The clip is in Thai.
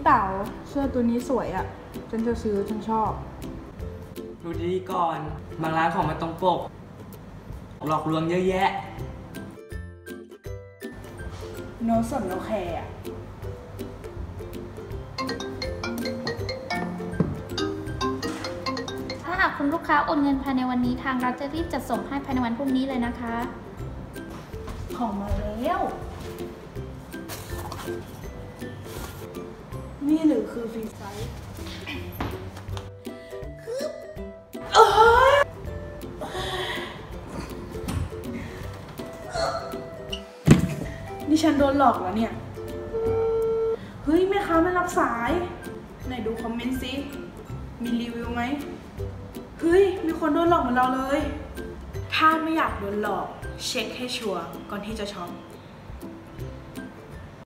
เต๋าเสื้อตัวนี้สวยอ่ะฉันจะซื้อฉันชอบดูดีก่อนบางร้านของมันตรงปกหลอกลวงเยอะแยะโนสนโนแคร์อ่ะถ้าหากคุณลูกค้าโอนเงินภายในวันนี้ทางเราจะรีบจัดส่งให้ภายในวันพรุ่งนี้เลยนะคะของมาแล้วนี่หรือคือฟรีไซส์นี่ฉันโดนหลอกแล้วเนี่ยเฮ้ยแม่ค้าไม่รับสายไหนดูคอมเมนต์ซิมีรีวิวไหมเฮ้ยมีคนโดนหลอกเหมือนเราเลยถ้าไม่อยากโดนหลอกเช็คให้ชัวร์ก่อนที่จะช็อป